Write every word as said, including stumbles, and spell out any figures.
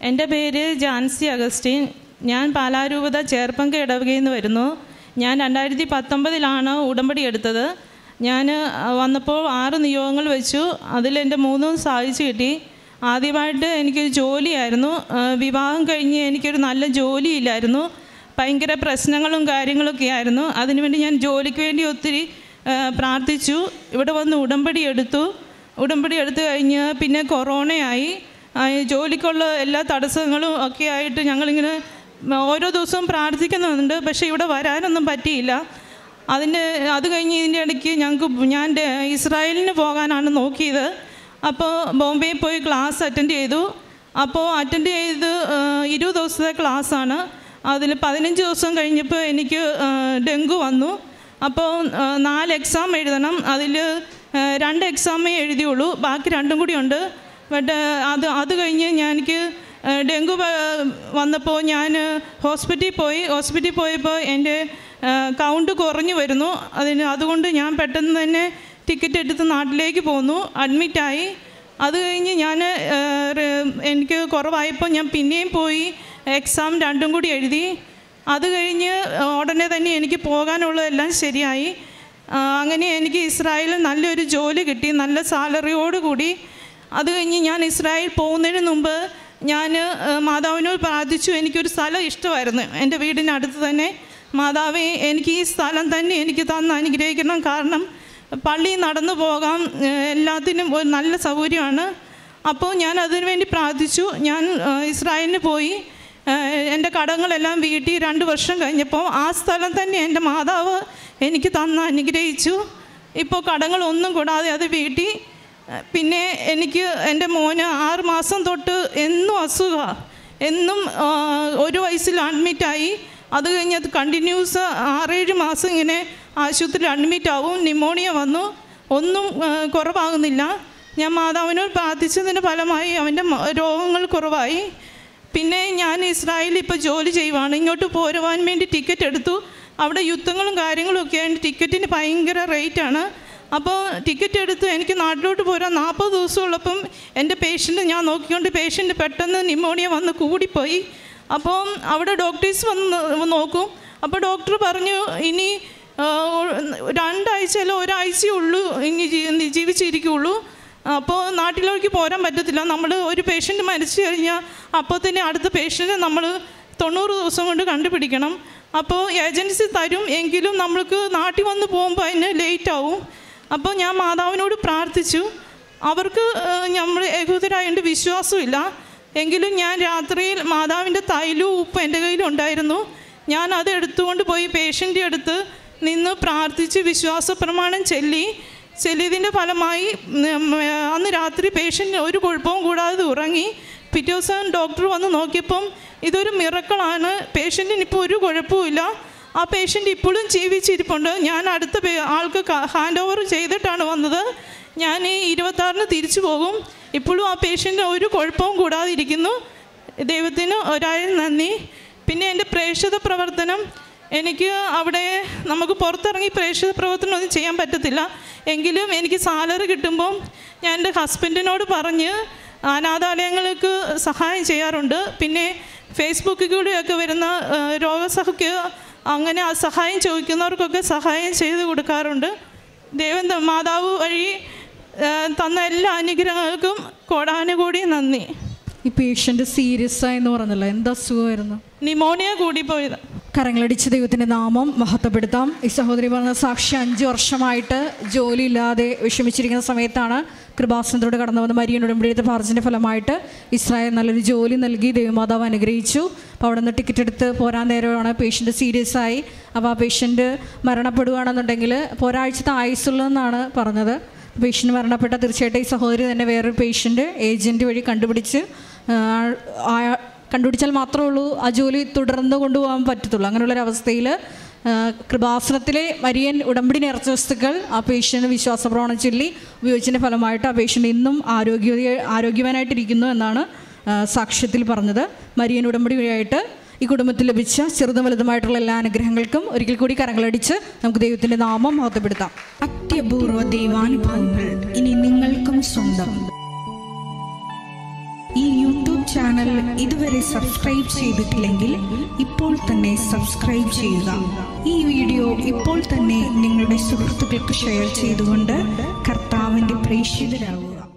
എൻ്റെ പേര് ജാൻസി അഗസ്റ്റിൻ. ഞാൻ പാലാരൂപത ചേർപ്പങ്ക ഇടവകയിൽ നിന്ന് വരുന്നു. ഞാൻ രണ്ടായിരത്തി പത്തൊമ്പതിലാണ് ഉടമ്പടി എടുത്തത്. ഞാൻ വന്നപ്പോൾ ആറ് നിയോഗങ്ങൾ വെച്ചു. അതിലെൻ്റെ മൂന്നും സാധിച്ചു കിട്ടി. ആദ്യമായിട്ട് എനിക്കൊരു ജോലിയായിരുന്നു. വിവാഹം കഴിഞ്ഞ് എനിക്കൊരു നല്ല ജോലിയില്ലായിരുന്നു. ഭയങ്കര പ്രശ്നങ്ങളും കാര്യങ്ങളൊക്കെ ആയിരുന്നു. അതിനുവേണ്ടി ഞാൻ ജോലിക്ക് വേണ്ടി ഒത്തിരി പ്രാർത്ഥിച്ചു. ഇവിടെ വന്ന് ഉടമ്പടി എടുത്തു. ഉടമ്പടി എടുത്തു കഴിഞ്ഞ് പിന്നെ കൊറോണയായി. ജോലിക്കുള്ള എല്ലാ തടസ്സങ്ങളും ഒക്കെ ആയിട്ട് ഞങ്ങളിങ്ങനെ ഓരോ ദിവസവും പ്രാർത്ഥിക്കുന്നുണ്ട്. പക്ഷേ ഇവിടെ വരാനൊന്നും പറ്റിയില്ല. അതിൻ്റെ അത് കഴിഞ്ഞ് ഇതിൻ്റെ ഇടയ്ക്ക് ഞങ്ങൾക്ക് ഞാൻ ഇസ്രായേലിന് പോകാനാണ് നോക്കിയത്. അപ്പോൾ ബോംബെയിൽ പോയി ക്ലാസ് അറ്റൻഡ് ചെയ്തു. അപ്പോൾ അറ്റൻഡ് ചെയ്ത് ഇരുപത് ദിവസത്തെ ക്ലാസ്സാണ്. അതിൽ പതിനഞ്ച് ദിവസം കഴിഞ്ഞപ്പോൾ എനിക്ക് ഡെങ്കു വന്നു. അപ്പോൾ നാല് എക്സാം എഴുതണം. അതിൽ രണ്ട് എക്സാമേ എഴുതിയുള്ളൂ, ബാക്കി രണ്ടും കൂടി ഉണ്ട്. ബട്ട് അത് അത് കഴിഞ്ഞ് ഞാൻ എനിക്ക് ഡെങ്കു വന്നപ്പോൾ ഞാൻ ഹോസ്പിറ്റലിൽ പോയി. ഹോസ്പിറ്റലിൽ പോയപ്പോൾ എൻ്റെ കൗണ്ട് കുറഞ്ഞു വരുന്നു. അതിന് അതുകൊണ്ട് ഞാൻ പെട്ടെന്ന് തന്നെ ടിക്കറ്റ് എടുത്ത് നാട്ടിലേക്ക് പോന്നു, അഡ്മിറ്റായി. അത് കഴിഞ്ഞ് ഞാൻ എനിക്ക് കുറവായപ്പോൾ ഞാൻ പിന്നെയും പോയി എക്സാം രണ്ടും കൂടി എഴുതി. അത് കഴിഞ്ഞ് ഉടനെ തന്നെ എനിക്ക് പോകാനുള്ളതെല്ലാം ശരിയായി. അങ്ങനെ എനിക്ക് ഇസ്രായേലിൽ നല്ലൊരു ജോലി കിട്ടി, നല്ല സാലറിയോട് കൂടി. അത് കഴിഞ്ഞ് ഞാൻ ഇസ്രായേൽ പോകുന്നതിന് മുമ്പ് ഞാൻ മാതാവിനോട് പ്രാർത്ഥിച്ചു. എനിക്കൊരു സ്ഥലം ഇഷ്ടമായിരുന്നു, എൻ്റെ വീടിനടുത്ത് തന്നെ. മാതാവേ, എനിക്ക് ഈ സ്ഥലം തന്നെ എനിക്ക് തന്ന് അനുഗ്രഹിക്കണം. കാരണം പള്ളി നടന്നു പോകാം, എല്ലാത്തിനും ഒരു നല്ല സൗകര്യമാണ്. അപ്പോൾ ഞാൻ അതിനു വേണ്ടി പ്രാർത്ഥിച്ചു. ഞാൻ ഇസ്രായേലിന് പോയി എൻ്റെ കടങ്ങളെല്ലാം വീട്ടി. രണ്ട് വർഷം കഴിഞ്ഞപ്പോൾ ആ സ്ഥലം തന്നെ എൻ്റെ മാതാവ് എനിക്ക് തന്ന് അനുഗ്രഹിച്ചു. ഇപ്പോൾ കടങ്ങളൊന്നും കൂടാതെ അത് വീട്ടി. പിന്നെ എനിക്ക് എൻ്റെ മോന് ആറ് മാസം തൊട്ട് എന്നും അസുഖമാണ്. എന്നും ഒരു വയസ്സിൽ അഡ്മിറ്റായി. അത് കഴിഞ്ഞ് അത് കണ്ടിന്യൂസ് ആറേഴ് മാസം ഇങ്ങനെ ആശുപത്രിയിൽ അഡ്മിറ്റാവും. ന്യൂമോണിയ വന്നു, ഒന്നും കുറവാകുന്നില്ല. ഞാൻ മാതാവിനോട് പ്രാർത്ഥിച്ചതിൻ്റെ ഫലമായി അവൻ്റെ രോഗങ്ങൾ കുറവായി. പിന്നെ ഞാൻ ഇസ്രായേലിൽ ഇപ്പോൾ ജോലി ചെയ്യുവാണ്. ഇങ്ങോട്ട് പോരുവാൻ വേണ്ടി ടിക്കറ്റ് എടുത്തു. അവിടെ യുദ്ധങ്ങളും കാര്യങ്ങളും ഒക്കെ ആയിട്ട് ടിക്കറ്റിന് ഭയങ്കര റേറ്റാണ്. അപ്പോൾ ടിക്കറ്റ് എടുത്ത് എനിക്ക് നാട്ടിലോട്ട് പോരാൻ നാൽപ്പത് ദിവസമുള്ളപ്പം എൻ്റെ പേഷ്യൻ്റ് ഞാൻ നോക്കിക്കൊണ്ട് പേഷ്യൻ്റ് പെട്ടെന്ന് ന്യൂമോണിയ വന്ന് കൂടിപ്പോയി. അപ്പോൾ അവിടെ ഡോക്ടേഴ്സ് വന്ന് നോക്കും. അപ്പോൾ ഡോക്ടർ പറഞ്ഞു, ഇനി രണ്ടാഴ്ച അല്ല ഒരാഴ്ചയേ ഉള്ളൂ ഇനി ജീവിച്ചിരിക്കുകയുള്ളൂ. അപ്പോൾ നാട്ടിലേക്ക് പോരാൻ പറ്റത്തില്ല. നമ്മൾ ഒരു പേഷ്യൻ്റ് മരിച്ചു കഴിഞ്ഞാൽ അപ്പോൾ തന്നെ അടുത്ത പേഷ്യൻ്റ് നമ്മൾ തൊണ്ണൂറ് ദിവസം കൊണ്ട് കണ്ടുപിടിക്കണം. അപ്പോൾ ഏജൻസി തരും, എങ്കിലും നമ്മൾക്ക് നാട്ടിൽ വന്ന് പോകുമ്പോൾ അതിന് ലേറ്റാവും. അപ്പോൾ ഞാൻ മാതാവിനോട് പ്രാർത്ഥിച്ചു. അവർക്ക് നമ്മൾ ഏകോദരായതുകൊണ്ട് വിശ്വാസമില്ല. എങ്കിലും ഞാൻ രാത്രിയിൽ മാതാവിൻ്റെ തൈലവും ഉപ്പും എൻ്റെ കയ്യിലുണ്ടായിരുന്നു. ഞാൻ അത് എടുത്തുകൊണ്ട് പോയി പേഷ്യൻ്റെ അടുത്ത് നിന്ന് പ്രാർത്ഥിച്ച് വിശ്വാസ പ്രമാണം ചൊല്ലി. ചെല്ലിയതിൻ്റെ ഫലമായി അന്ന് രാത്രി പേഷ്യൻ്റ് ഒരു കുഴപ്പവും കൂടാതെ ഉറങ്ങി. പിറ്റേ ദിവസം ഡോക്ടർ വന്ന് നോക്കിയപ്പം ഇതൊരു മിറക്കിളാണ്, പേഷ്യൻറ്റിന് ഇപ്പോൾ ഒരു കുഴപ്പമില്ല. ആ പേഷ്യൻ്റ് ഇപ്പോഴും ജീവിച്ചിരിപ്പുണ്ട്. ഞാൻ അടുത്ത ആൾക്ക് ഹാൻഡ് ഓവർ ചെയ്തിട്ടാണ് വന്നത്. ഞാൻ ഈ ഇരുപത്താറിന് തിരിച്ചു പോകും. ഇപ്പോഴും ആ പേഷ്യൻ്റ് ഒരു കുഴപ്പവും കൂടാതെ ഇരിക്കുന്നു. ദൈവത്തിന് ഒരായിരം നന്ദി. പിന്നെ എൻ്റെ പ്രേക്ഷിത പ്രവർത്തനം, എനിക്ക് അവിടെ നമുക്ക് പുറത്തിറങ്ങി പ്രേക്ഷിത പ്രവർത്തനം ഒന്നും ചെയ്യാൻ പറ്റത്തില്ല. എങ്കിലും എനിക്ക് സാലറി കിട്ടുമ്പം ഞാൻ എൻ്റെ ഹസ്ബൻഡിനോട് പറഞ്ഞ് അനാഥാലയങ്ങൾക്ക് സഹായം ചെയ്യാറുണ്ട്. പിന്നെ ഫേസ്ബുക്കിൽ കൂടെയൊക്കെ വരുന്ന രോഗസഹയ്ക്ക് അങ്ങനെ ആ സഹായം ചോദിക്കുന്നവർക്കൊക്കെ സഹായം ചെയ്ത് കൊടുക്കാറുണ്ട്. ദൈവം മാതാവ് വഴി തന്ന എല്ലാ അനുഗ്രഹങ്ങൾക്കും കോടാനുകൂടി നന്ദി. ഈ പേഷ്യൻ്റ് സീരിയസ് ആയെന്ന് പറഞ്ഞല്ലോ, എന്താ അസുഖമായിരുന്നു? ന്യൂമോണിയ കൂടിപ്പോയത്. കരങ്ങളടിച്ച് ദൈവത്തിൻ്റെ നാമം മഹത്വപ്പെടുത്താം. ഈ സഹോദരി പറഞ്ഞ സാക്ഷി അഞ്ച് വർഷമായിട്ട് ജോലിയില്ലാതെ വിഷമിച്ചിരിക്കുന്ന സമയത്താണ് കൃപാസനത്തോട് കടന്നു വന്ന മരിയൻ ഉടമ്പടിയുടെ പ്രാർത്ഥനയുടെ ഫലമായിട്ട് ഇസ്രായേൽ നല്ലൊരു ജോലി നൽകി ദൈവമാതാവ് അനുഗ്രഹിച്ചു. അപ്പോൾ അവിടെ നിന്ന് ടിക്കറ്റ് എടുത്ത് പോരാൻ നേരമാണ് പേഷ്യൻ്റ് സീരിയസ് ആയി. അപ്പോൾ ആ പേഷ്യൻ്റ് മരണപ്പെടുകയാണെന്നുണ്ടെങ്കിൽ ഇപ്പോൾ ഒരാഴ്ചത്തെ ആയുസുള്ളതെന്നാണ് പറഞ്ഞത്. പേഷ്യൻ്റ് മരണപ്പെട്ട തീർച്ചയായിട്ടും ഈ സഹോദരി തന്നെ വേറൊരു പേഷ്യൻ്റ് ഏജൻറ്റ് വഴി കണ്ടുപിടിച്ച് കണ്ടുപിടിച്ചാൽ മാത്രമേ ഉള്ളൂ ആ ജോലി തുടർന്ന് കൊണ്ടുപോകാൻ പറ്റത്തുള്ളൂ. അങ്ങനെയുള്ളൊരവസ്ഥയിൽ കൃപാസനത്തിലെ മരിയൻ ഉടമ്പടി നേർച്ച വസ്തുക്കൾ ആ പേഷ്യൻ്റ് വിശ്വാസപ്രമാണം ചൊല്ലി ഉപയോഗിച്ചതിൻ്റെ ഫലമായിട്ട് ആ പേഷ്യൻ്റ് ഇന്നും ആരോഗ്യ ആരോഗ്യവാനായിട്ടിരിക്കുന്നു എന്നാണ് സാക്ഷ്യത്തിൽ പറഞ്ഞത്. മരിയൻ ഉടമ്പടി വഴിയായിട്ട് ഈ കുടുംബത്തിൽ ലഭിച്ച ചെറുതും വലുതുമായിട്ടുള്ള എല്ലാ അനുഗ്രഹങ്ങൾക്കും ഒരിക്കൽ കൂടി കരങ്ങളടിച്ച് നമുക്ക് ദൈവത്തിൻ്റെ നാമം മഹത്വപ്പെടുത്താം. അത്യപൂർവ ദൈവാനുഭവങ്ങൾ ഇനി നിങ്ങൾക്കും സ്വന്തം. ഈ യൂട്യൂബ് ചാനൽ ഇതുവരെ സബ്സ്ക്രൈബ് ചെയ്തിട്ടില്ലെങ്കിൽ ഇപ്പോൾ തന്നെ സബ്സ്ക്രൈബ് ചെയ്യുക. ഈ വീഡിയോ ഇപ്പോൾ തന്നെ നിങ്ങളുടെ സുഹൃത്തുക്കൾക്ക് ഷെയർ ചെയ്തുകൊണ്ട് കർത്താവിൻ്റെ പ്രേക്ഷിതരാകുക.